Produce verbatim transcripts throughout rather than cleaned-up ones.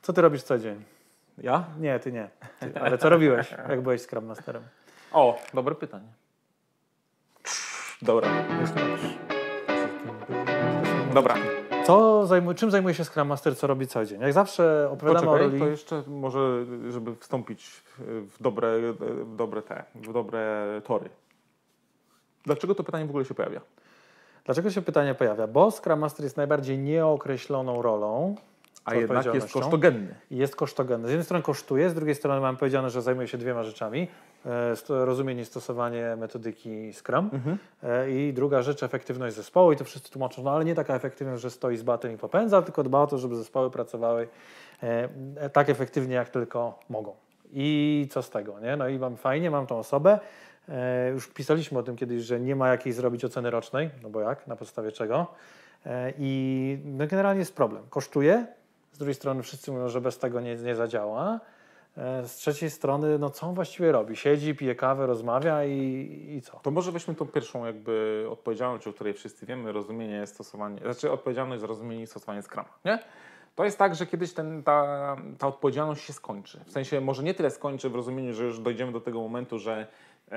Co ty robisz co dzień? Ja? Nie, ty nie. Ty, ale co robiłeś, jak byłeś Scrum Masterem? O, dobre pytanie. Dobra. Dobra. Co zajmuje, czym zajmuje się Scrum Master, co robi co dzień? Jak zawsze opowiadamy Poczekaj, o roli... to jeszcze może, żeby wstąpić w dobre, w dobre te, w dobre tory. Dlaczego to pytanie w ogóle się pojawia? Dlaczego się pytanie pojawia? Bo Scrum Master jest najbardziej nieokreśloną rolą, A jednak jest odpowiedzialnością. kosztogenny. Jest kosztogenny. Z jednej strony kosztuje, z drugiej strony mam powiedziane, że zajmuje się dwiema rzeczami. E, sto- rozumienie i stosowanie metodyki Scrum. Mhm. E, I druga rzecz, efektywność zespołu. I to wszyscy tłumaczą, no ale nie taka efektywność, że stoi z batem i popędza, tylko dba o to, żeby zespoły pracowały e, e, tak efektywnie, jak tylko mogą. I co z tego, nie? No i mam fajnie, mam tą osobę. E, już pisaliśmy o tym kiedyś, że nie ma jakiej zrobić oceny rocznej, no bo jak, na podstawie czego. E, I no generalnie jest problem. Kosztuje. Z drugiej strony wszyscy mówią, że bez tego nie, nie zadziała. E, Z trzeciej strony, no co on właściwie robi? Siedzi, pije kawę, rozmawia i, i co? To może weźmy tą pierwszą jakby odpowiedzialność, o której wszyscy wiemy, rozumienie, stosowanie, znaczy odpowiedzialność za rozumienie i stosowanie Scruma, nie? To jest tak, że kiedyś ten, ta, ta odpowiedzialność się skończy. W sensie może nie tyle skończy w rozumieniu, że już dojdziemy do tego momentu, że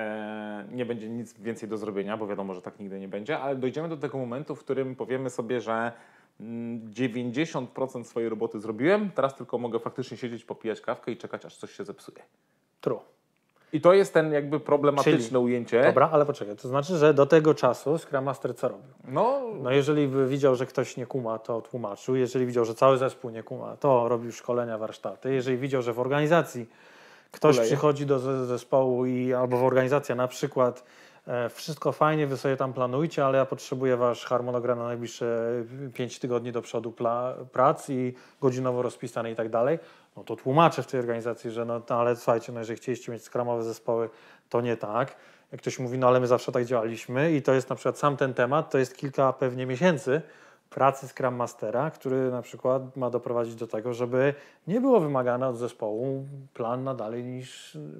e, nie będzie nic więcej do zrobienia, bo wiadomo, że tak nigdy nie będzie, ale dojdziemy do tego momentu, w którym powiemy sobie, że mm, dziewięćdziesiąt procent swojej roboty zrobiłem, teraz tylko mogę faktycznie siedzieć, popijać kawkę i czekać, aż coś się zepsuje. True. I to jest ten jakby problematyczne Czyli- ujęcie. Dobra, ale poczekaj, to znaczy, że do tego czasu Scrum Master co robił? No, No jeżeli by widział, że ktoś nie kuma, to tłumaczył. Jeżeli widział, że cały zespół nie kuma, to robił szkolenia, warsztaty. Jeżeli widział, że w organizacji ktoś Kuleje. przychodzi do ze- zespołu i albo w organizacja na przykład e, wszystko fajnie, wy sobie tam planujcie, ale ja potrzebuję wasz harmonogram na najbliższe pięć tygodni do przodu pla- prac i godzinowo rozpisane i tak dalej, no to tłumaczę w tej organizacji, że no, no ale słuchajcie, no jeżeli chcieliście mieć skramowe zespoły, to nie tak. Jak ktoś mówi, no ale my zawsze tak działaliśmy i to jest na przykład sam ten temat, to jest kilka pewnie miesięcy pracy Scrum Mastera, który na przykład ma doprowadzić do tego, żeby nie było wymagane od zespołu plan na dalej niż y,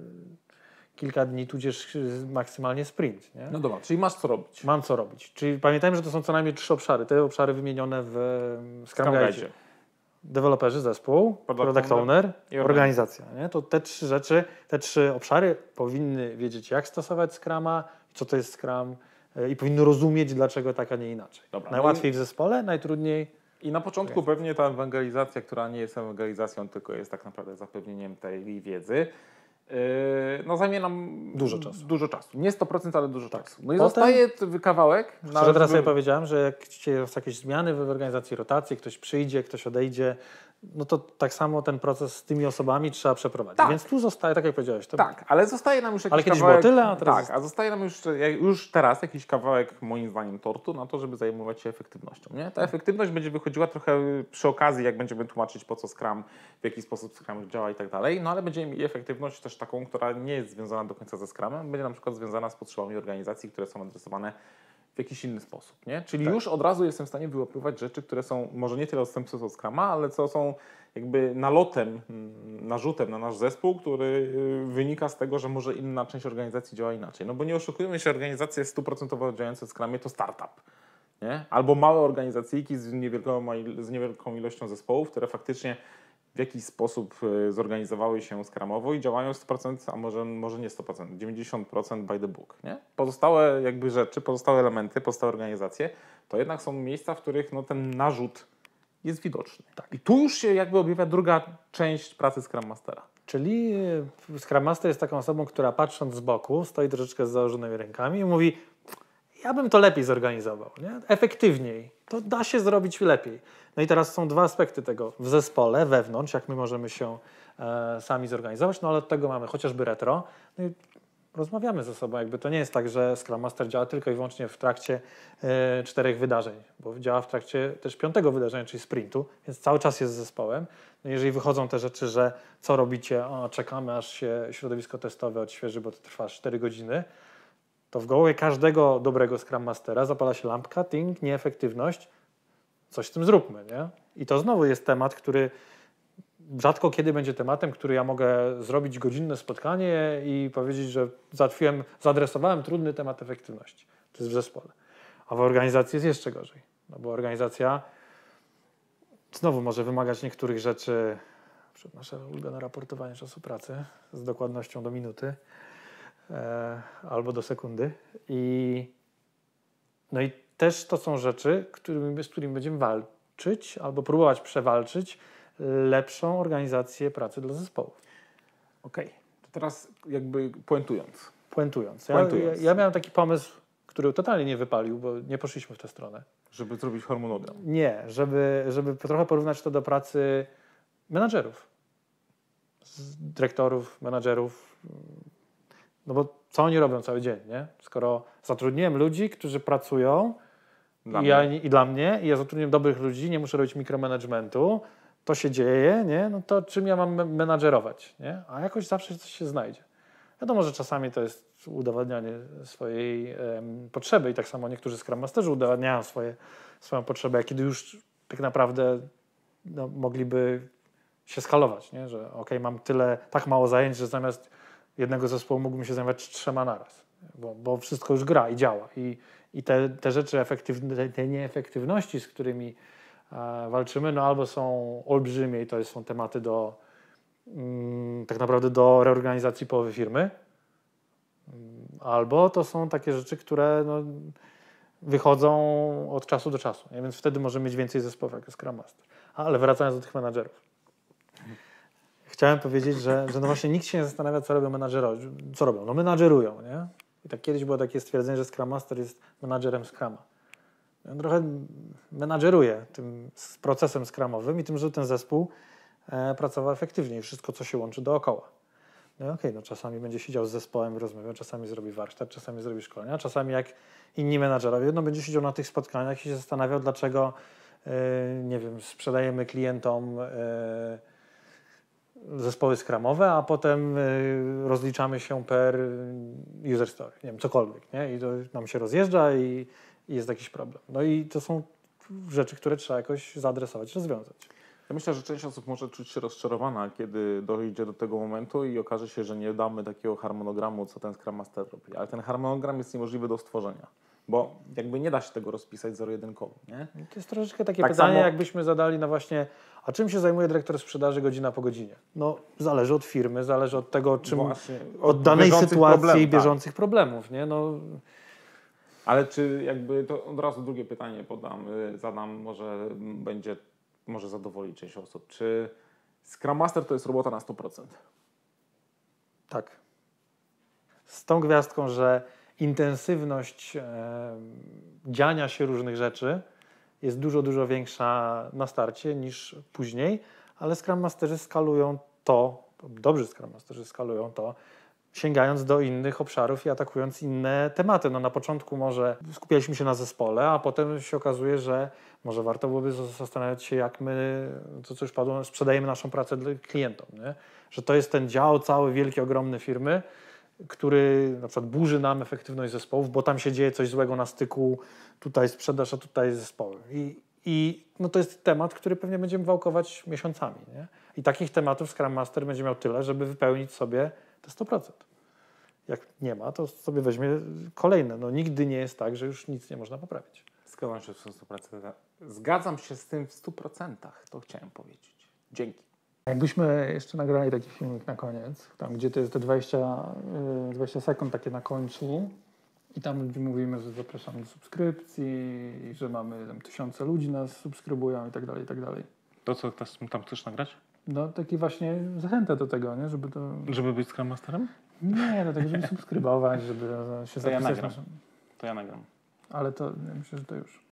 kilka dni, tudzież y, maksymalnie sprint. Nie? no dobra, czyli masz co robić. Mam co robić. Czyli pamiętajmy, że to są co najmniej trzy obszary. Te obszary wymienione w y, Scrum Scrum Guide. Guide. Deweloperzy, zespół, Product product, owner owner, i organizacja. Nie? To te trzy rzeczy, te trzy obszary powinny wiedzieć, jak stosować Scruma, co to jest Scrum y, i powinny rozumieć, dlaczego tak, a nie inaczej. Dobra, Najłatwiej no w zespole, najtrudniej. I na początku pewnie ta ewangelizacja, która nie jest ewangelizacją, tylko jest tak naprawdę zapewnieniem tej wiedzy, yy, no zajmie nam Dużo czasu. Dużo czasu. Nie sto procent, ale dużo czasu. No i Potem- zostaje t- kawałek. na- Szczerze teraz żeby- sobie powiedziałem, że jak są jakieś zmiany w organizacji, rotacje, ktoś przyjdzie, ktoś odejdzie, no to tak samo ten proces z tymi osobami trzeba przeprowadzić. Tak. Więc tu zostaje, tak jak powiedziałeś, to Tak, ale zostaje nam już jakiś Ale kiedyś kawałek... było tyle, a teraz Tak, jest- a zostaje nam już, już teraz jakiś kawałek, moim zdaniem, tortu na to, żeby zajmować się efektywnością. Nie? Ta efektywność będzie wychodziła trochę przy okazji, jak będziemy tłumaczyć, po co Scrum, w jaki sposób Scrum działa i tak dalej, no ale będziemy mieli efektywność też taką, która nie jest związana do końca ze Scrumem, będzie na przykład związana z potrzebami organizacji, które są adresowane w jakiś inny sposób. Nie? Czyli Tak. już od razu jestem w stanie wyłapywać rzeczy, które są może nie tyle odstępstwem od Scruma, ale co są jakby nalotem, mm, narzutem na nasz zespół, który y, wynika z tego, że może inna część organizacji działa inaczej. No bo nie oszukujmy się, organizacje stuprocentowo działające w Scrumie to startup. Nie? Albo małe organizacyjki z niewielką, z niewielką ilością zespołów, które faktycznie w jakiś sposób y, zorganizowały się skramowo i działają sto procent, a może, może nie sto procent, dziewięćdziesiąt procent by the book. Nie? Pozostałe jakby rzeczy, pozostałe elementy, pozostałe organizacje, to jednak są miejsca, w których no, ten narzut jest widoczny. Tak. I tu już się jakby objawia druga część pracy Scrum Mastera. Czyli y, Scrum Master jest taką osobą, która patrząc z boku, stoi troszeczkę z założonymi rękami i mówi, ja bym to lepiej zorganizował, nie? Efektywniej. To da się zrobić lepiej. No i teraz są dwa aspekty tego. W zespole, wewnątrz, jak my możemy się e, sami zorganizować, no ale od tego mamy chociażby retro. No i rozmawiamy ze sobą. Jakby to nie jest tak, że Scrum Master działa tylko i wyłącznie w trakcie e, czterech wydarzeń, bo działa w trakcie też piątego wydarzenia, czyli sprintu, więc cały czas jest z zespołem. No jeżeli wychodzą te rzeczy, że co robicie, o, czekamy aż się środowisko testowe odświeży, bo to trwa cztery godziny, to w głowie każdego dobrego Scrum Mastera zapala się lampka, ting, nieefektywność, coś z tym zróbmy, nie? I to znowu jest temat, który rzadko kiedy będzie tematem, który ja mogę zrobić godzinne spotkanie i powiedzieć, że załatwiłem, zaadresowałem trudny temat efektywności. To jest w zespole. A w organizacji jest jeszcze gorzej, no bo organizacja znowu może wymagać niektórych rzeczy przykład nasze ulubione raportowanie czasu pracy z dokładnością do minuty e, albo do sekundy. I, no i też to są rzeczy, którymi, z którymi będziemy walczyć albo próbować przewalczyć lepszą organizację pracy dla zespołów. Okej, okay. To teraz jakby puentując. Puentując. Ja, puentując. Ja, ja miałem taki pomysł, który totalnie nie wypalił, bo nie poszliśmy w tę stronę. Żeby zrobić harmonogram. Nie, żeby, żeby trochę porównać to do pracy menadżerów, dyrektorów, menadżerów. No bo co oni robią cały dzień, nie? Skoro zatrudniłem ludzi, którzy pracują dla i, ja, i dla mnie, i ja zatrudniłem dobrych ludzi, nie muszę robić mikromanagementu, to się dzieje, nie? No to czym ja mam menadżerować, nie? A jakoś zawsze coś się znajdzie. Wiadomo, że czasami to jest udowadnianie swojej um, potrzeby i tak samo niektórzy Scrum Masterzy udowadniają swoje, swoją potrzebę, kiedy już tak naprawdę no, mogliby się skalować, nie? Że okej, okay, mam tyle, tak mało zajęć, że zamiast jednego zespołu mógłbym się zajmować trzema naraz, bo, bo wszystko już gra i działa. I, i te, te rzeczy efektywne, te nieefektywności, z którymi e, walczymy, no albo są olbrzymie i to są tematy do mm, tak naprawdę do reorganizacji połowy firmy, albo to są takie rzeczy, które no, wychodzą od czasu do czasu. Nie? Więc wtedy możemy mieć więcej zespołów jako Scrum Master. Ale wracając do tych menadżerów. Chciałem powiedzieć, że, że no właśnie nikt się nie zastanawia, co robią menadżerowie. Co robią? No menadżerują, nie? I tak kiedyś było takie stwierdzenie, że Scrum Master jest menadżerem Scruma. On trochę menadżeruje tym procesem Scrumowym i tym, żeby ten zespół e, pracował efektywniej. Wszystko, co się łączy dookoła. No okej, okay, no czasami będzie siedział z zespołem i rozmawiał, czasami zrobi warsztat, czasami zrobi szkolenia, czasami jak inni menadżerowie, no będzie siedział na tych spotkaniach i się zastanawiał, dlaczego, yy, nie wiem, sprzedajemy klientom yy, zespoły scrumowe, a potem yy, rozliczamy się per user story, nie wiem, cokolwiek, nie? I to nam się rozjeżdża i, i jest jakiś problem. No i to są rzeczy, które trzeba jakoś zaadresować, rozwiązać. Ja myślę, że część osób może czuć się rozczarowana, kiedy dojdzie do tego momentu i okaże się, że nie damy takiego harmonogramu, co ten Scrum Master robi. Ale ten harmonogram jest niemożliwy do stworzenia, bo jakby nie da się tego rozpisać zero-jedynkowo, nie? To jest troszeczkę takie Tak pytanie, samo... jakbyśmy zadali na właśnie, a czym się zajmuje dyrektor sprzedaży godzina po godzinie? No zależy od firmy, zależy od tego, czym, Właśnie, od, od danej bieżących sytuacji problemów, i bieżących tak. problemów, nie? No, ale czy jakby, to od razu drugie pytanie podam, zadam, może będzie może zadowolić część osób. Czy Scrum Master to jest robota na sto procent? Tak. Z tą gwiazdką, że intensywność e, dziania się różnych rzeczy jest dużo, dużo większa na starcie niż później, ale Scrum Masterzy skalują to, dobrzy Scrum Masterzy skalują to, sięgając do innych obszarów i atakując inne tematy. No na początku może skupialiśmy się na zespole, a potem się okazuje, że może warto byłoby zastanawiać się, jak my, to co już padło, sprzedajemy naszą pracę klientom. Nie? Że to jest ten dział cały, wielki, ogromny firmy, który na przykład burzy nam efektywność zespołów, bo tam się dzieje coś złego na styku, tutaj sprzedaż, a tutaj zespoły. I, i no to jest temat, który pewnie będziemy wałkować miesiącami. Nie? I takich tematów Scrum Master będzie miał tyle, żeby wypełnić sobie te sto procent. Jak nie ma, to sobie weźmie kolejne. No nigdy nie jest tak, że już nic nie można poprawić. Zgadzam się, w stu procentach. Zgadzam się z tym w stu procentach. To chciałem powiedzieć. Dzięki. Jakbyśmy jeszcze nagrali taki filmik na koniec, tam gdzie to jest te dwadzieścia, dwadzieścia sekund takie na końcu i tam mówimy, że zapraszamy do subskrypcji, że mamy tam tysiące ludzi nas subskrybują i tak dalej, i tak dalej. To co tam chcesz nagrać? No taki właśnie zachętę do tego, nie? Żeby to... Żeby być Scrum Masterem? Nie, do tego, żeby subskrybować, żeby się to ja zapisać. nagram. Naszym... To ja nagram. Ale to ja myślę, że to już.